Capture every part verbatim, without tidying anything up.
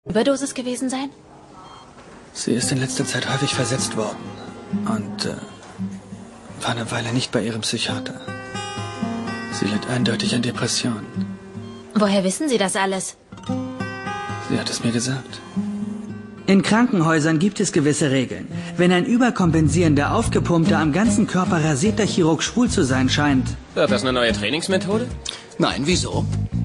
Überdosis gewesen sein? Sie ist in letzter Zeit häufig versetzt worden und äh, war eine Weile nicht bei ihrem Psychiater. Sie litt eindeutig an Depressionen. Woher wissen Sie das alles? Sie hat es mir gesagt. In Krankenhäusern gibt es gewisse Regeln. Wenn ein überkompensierender, aufgepumpter, am ganzen Körper rasierter Chirurg schwul zu sein scheint... Wird das eine neue Trainingsmethode? Nein, wieso?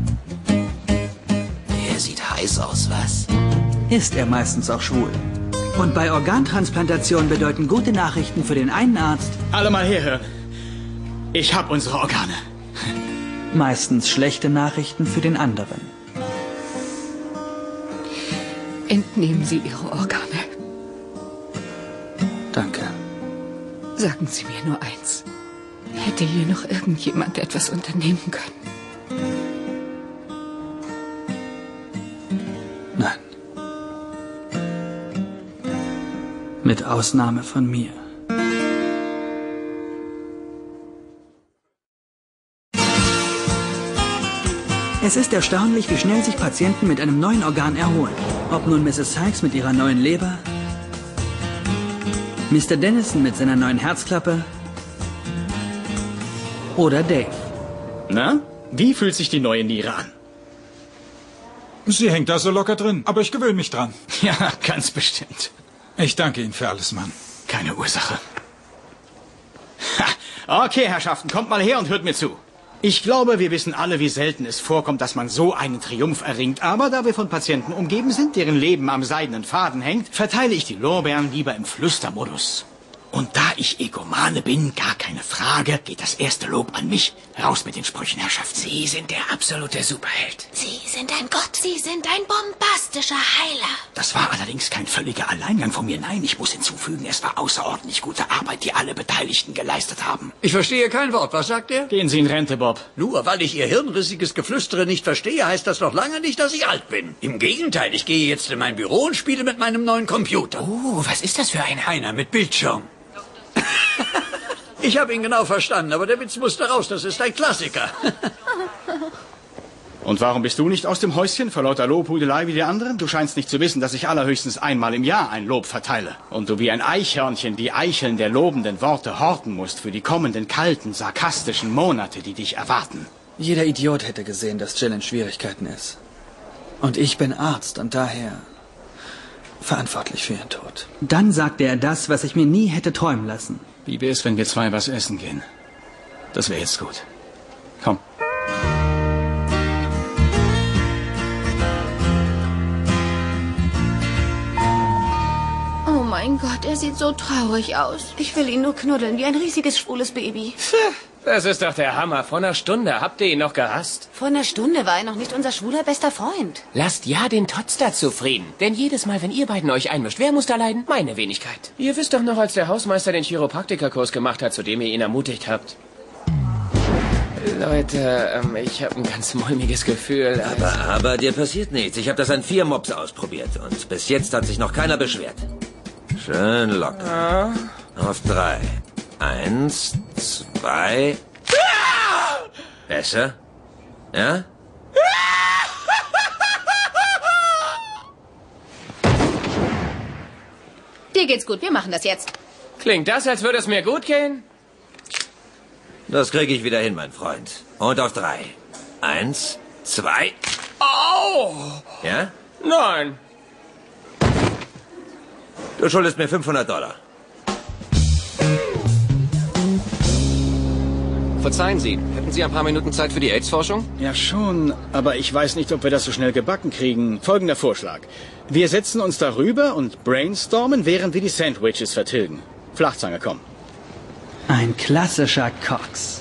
Der sieht heiß aus, was? Ist er meistens auch schwul. Und bei Organtransplantation bedeuten gute Nachrichten für den einen Arzt... Alle mal herhören. Ich hab unsere Organe. Meistens schlechte Nachrichten für den anderen. Entnehmen Sie Ihre Organe. Danke. Sagen Sie mir nur eins. Hätte hier noch irgendjemand etwas unternehmen können? Nein. Mit Ausnahme von mir. Es ist erstaunlich, wie schnell sich Patienten mit einem neuen Organ erholen. Ob nun Misses Sykes mit ihrer neuen Leber, Mister Dennison mit seiner neuen Herzklappe oder Dave. Na, wie fühlt sich die neue Niere an? Sie hängt da so locker drin, aber ich gewöhne mich dran. Ja, ganz bestimmt. Ich danke Ihnen für alles, Mann. Keine Ursache. Ha. Okay, Herrschaften, kommt mal her und hört mir zu. Ich glaube, wir wissen alle, wie selten es vorkommt, dass man so einen Triumph erringt. Aber da wir von Patienten umgeben sind, deren Leben am seidenen Faden hängt, verteile ich die Lorbeeren lieber im Flüstermodus. Und da ich Egomane bin, gar keine Frage, geht das erste Lob an mich. Raus mit den Sprüchen, Herrschaften. Sie sind der absolute Superheld. Sie sind ein Gott. Sie sind ein bombastischer Heiler. Das war allerdings kein völliger Alleingang von mir. Nein, ich muss hinzufügen, es war außerordentlich gute Arbeit, die alle Beteiligten geleistet haben. Ich verstehe kein Wort. Was sagt er? Gehen Sie in Rente, Bob. Nur weil ich Ihr hirnrissiges Geflüstere nicht verstehe, heißt das noch lange nicht, dass ich alt bin. Im Gegenteil, ich gehe jetzt in mein Büro und spiele mit meinem neuen Computer. Oh, was ist das für einer? Einer mit Bildschirm. Ich habe ihn genau verstanden, aber der Witz musste raus. Das ist ein Klassiker. Und warum bist du nicht aus dem Häuschen vor lauter Lobhudelei wie die anderen? Du scheinst nicht zu wissen, dass ich allerhöchstens einmal im Jahr ein Lob verteile. Und du wie ein Eichhörnchen die Eicheln der lobenden Worte horten musst für die kommenden kalten, sarkastischen Monate, die dich erwarten. Jeder Idiot hätte gesehen, dass Jill in Schwierigkeiten ist. Und ich bin Arzt und daher verantwortlich für ihren Tod. Dann sagte er das, was ich mir nie hätte träumen lassen. Wie wär's, wenn wir zwei was essen gehen? Das wäre jetzt gut. Komm. Oh mein Gott, er sieht so traurig aus. Ich will ihn nur knuddeln, wie ein riesiges, schwules Baby. Das ist doch der Hammer. Vor einer Stunde habt ihr ihn noch gehasst. Vor einer Stunde war er noch nicht unser schwuler bester Freund. Lasst ja den Totster zufrieden. Denn jedes Mal, wenn ihr beiden euch einmischt, wer muss da leiden? Meine Wenigkeit. Ihr wisst doch noch, als der Hausmeister den Chiropraktikerkurs gemacht hat, zu dem ihr ihn ermutigt habt. Leute, ähm, ich habe ein ganz mulmiges Gefühl. Also. Aber, aber dir passiert nichts. Ich habe das an vier Mobs ausprobiert. Und bis jetzt hat sich noch keiner beschwert. Schön locker. Ja. Auf drei. Eins, zwei... Besser? Ja? Dir geht's gut, wir machen das jetzt. Klingt das, als würde es mir gut gehen? Das kriege ich wieder hin, mein Freund. Und auf drei. Eins, zwei... Au! Ja? Nein. Du schuldest mir fünfhundert Dollar. Verzeihen Sie, hätten Sie ein paar Minuten Zeit für die AIDS-Forschung? Ja schon, aber ich weiß nicht, ob wir das so schnell gebacken kriegen. Folgender Vorschlag. Wir setzen uns darüber und brainstormen, während wir die Sandwiches vertilgen. Flachzange, komm. Ein klassischer Cox.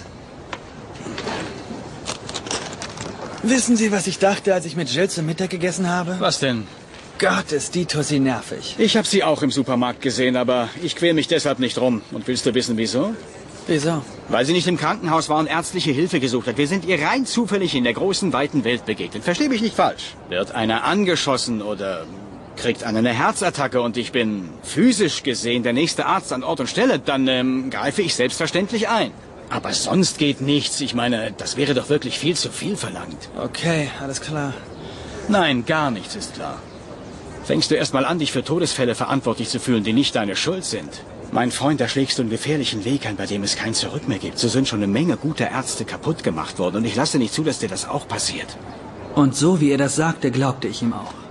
Wissen Sie, was ich dachte, als ich mit Jill zum Mittag gegessen habe? Was denn? Gott, ist die Tussi nervig. Ich habe sie auch im Supermarkt gesehen, aber ich quäl mich deshalb nicht rum. Und willst du wissen, wieso? Wieso? Weil sie nicht im Krankenhaus war und ärztliche Hilfe gesucht hat. Wir sind ihr rein zufällig in der großen, weiten Welt begegnet. Versteh mich nicht falsch. Wird einer angeschossen oder kriegt einer eine Herzattacke und ich bin physisch gesehen der nächste Arzt an Ort und Stelle, dann ähm, greife ich selbstverständlich ein. Aber sonst geht nichts. Ich meine, das wäre doch wirklich viel zu viel verlangt. Okay, alles klar. Nein, gar nichts ist klar. Fängst du erst mal an, dich für Todesfälle verantwortlich zu fühlen, die nicht deine Schuld sind? Mein Freund, da schlägst du einen gefährlichen Weg ein, bei dem es kein Zurück mehr gibt. So sind schon eine Menge guter Ärzte kaputt gemacht worden und ich lasse nicht zu, dass dir das auch passiert. Und so wie er das sagte, glaubte ich ihm auch.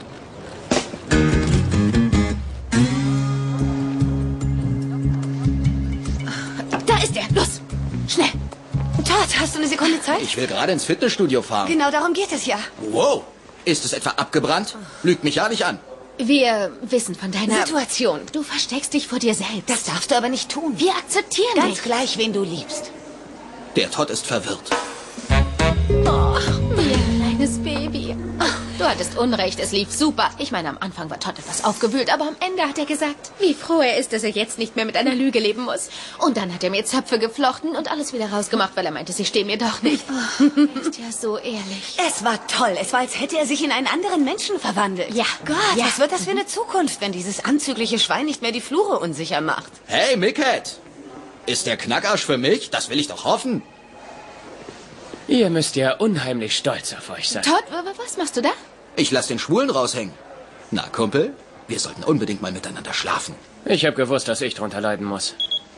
Da ist er. Los, schnell. Todd, hast du eine Sekunde Zeit? Ich will gerade ins Fitnessstudio fahren. Genau darum geht es ja. Wow. Ist es etwa abgebrannt? Lügt mich ja nicht an. Wir wissen von deiner Situation. Du versteckst dich vor dir selbst. Das darfst du aber nicht tun. Wir akzeptieren Ganz dich. gleich, wen du liebst. Der Todd ist verwirrt. Oh, wie ein kleines Baby. Du hattest Unrecht, es lief super. Ich meine, am Anfang war Todd etwas aufgewühlt, aber am Ende hat er gesagt, wie froh er ist, dass er jetzt nicht mehr mit einer Lüge leben muss. Und dann hat er mir Zöpfe geflochten und alles wieder rausgemacht, weil er meinte, sie stehen mir doch nicht. Oh, ist ja so ehrlich. Es war toll. Es war, als hätte er sich in einen anderen Menschen verwandelt. Ja. Gott, Ja. was wird das für eine Zukunft, wenn dieses anzügliche Schwein nicht mehr die Flure unsicher macht? Hey, Mickhead. Ist der Knackarsch für mich? Das will ich doch hoffen. Ihr müsst ja unheimlich stolz auf euch sein. Todd, w- was machst du da? Ich lass den Schwulen raushängen. Na, Kumpel, wir sollten unbedingt mal miteinander schlafen. Ich habe gewusst, dass ich drunter leiden muss.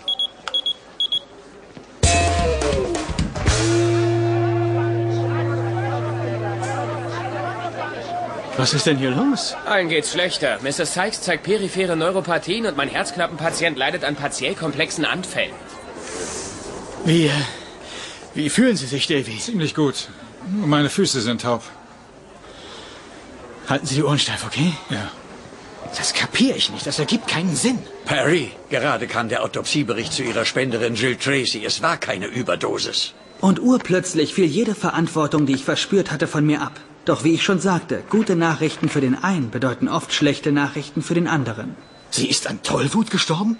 Was ist denn hier los? Allen geht's schlechter. Misses Sykes zeigt periphere Neuropathien und mein Herzklappenpatient leidet an partiell komplexen Anfällen. Wie, äh, wie fühlen Sie sich, Davy? Ziemlich gut. Nur meine Füße sind taub. Halten Sie die Ohren steif, okay? Ja. Das kapiere ich nicht. Das ergibt keinen Sinn. Perry, gerade kam der Autopsiebericht zu Ihrer Spenderin Jill Tracy. Es war keine Überdosis. Und urplötzlich fiel jede Verantwortung, die ich verspürt hatte, von mir ab. Doch wie ich schon sagte, gute Nachrichten für den einen bedeuten oft schlechte Nachrichten für den anderen. Sie ist an Tollwut gestorben?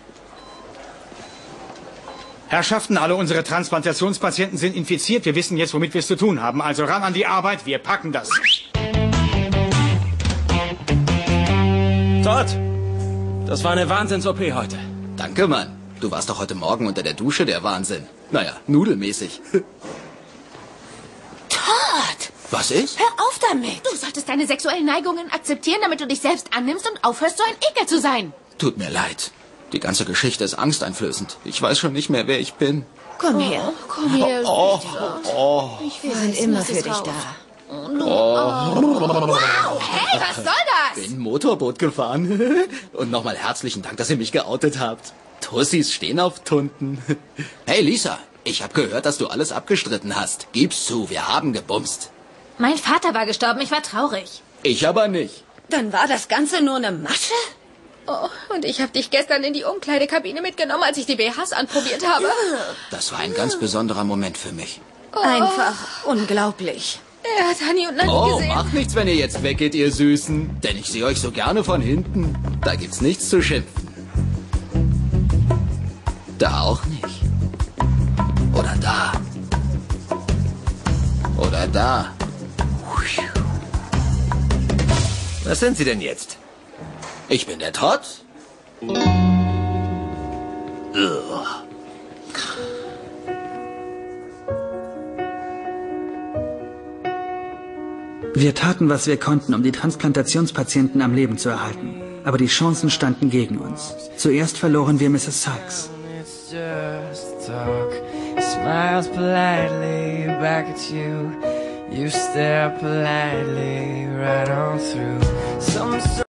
Herrschaften, alle unsere Transplantationspatienten sind infiziert. Wir wissen jetzt, womit wir es zu tun haben. Also ran an die Arbeit, wir packen das. Todd, das war eine Wahnsinns-O P heute. Danke, Mann. Du warst doch heute Morgen unter der Dusche der Wahnsinn. Naja, nudelmäßig. Todd! Was ist? Hör auf damit! Du solltest deine sexuellen Neigungen akzeptieren, damit du dich selbst annimmst und aufhörst, so ein Ekel zu sein. Tut mir leid. Die ganze Geschichte ist angsteinflößend. Ich weiß schon nicht mehr, wer ich bin. Komm her. Oh, komm her. Oh, oh. Ich will Wir sind wissen, immer was für ist dich raus. da. Wow, hey, was soll das? Bin Motorboot gefahren. Und nochmal herzlichen Dank, dass ihr mich geoutet habt. Tussis stehen auf Tunden. Hey, Lisa, ich habe gehört, dass du alles abgestritten hast. Gib's zu, wir haben gebumst. Mein Vater war gestorben, ich war traurig. Ich aber nicht. Dann war das Ganze nur eine Masche? Oh, und ich habe dich gestern in die Umkleidekabine mitgenommen, als ich die B Hs anprobiert habe. Das war ein ganz besonderer Moment für mich. Oh. Einfach unglaublich. Er hat Hani und Nani Oh, gesehen. macht nichts, wenn ihr jetzt weggeht, ihr Süßen. Denn ich sehe euch so gerne von hinten. Da gibt's nichts zu schimpfen. Da auch nicht. Oder da. Oder da. Was sind Sie denn jetzt? Ich bin der Todd. Wir taten, was wir konnten, um die Transplantationspatienten am Leben zu erhalten. Aber die Chancen standen gegen uns. Zuerst verloren wir Misses Sykes. It's just talk. He smiles politely back at you. You stare politely right on through. Some